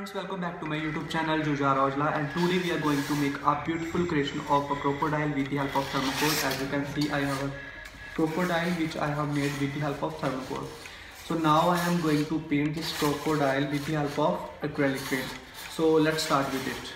friends, welcome back to my YouTube channel Jujar Aujla, and today we are going to make a beautiful creation of a crocodile with the help of thermocol. As you can see, I have a crocodile which I have made with the help of thermocol. So now I am going to paint this crocodile with the help of acrylic paint. So let's start with it.